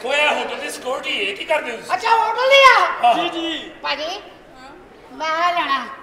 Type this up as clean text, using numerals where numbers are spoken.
ਦੇਖੋ ਇਹ ਹੋਟਲ ਦੀ ਸਿਕਿਉਰਿਟੀ ਹੈ ਕੀ ਕਰਦੇ ਹੋ? ਅੱਛਾ ਹੋਟਲ ਦੀ ਆ ਜੀ ਜੀ ਭਾਜੀ ਮੈਂ ਲੈਣਾ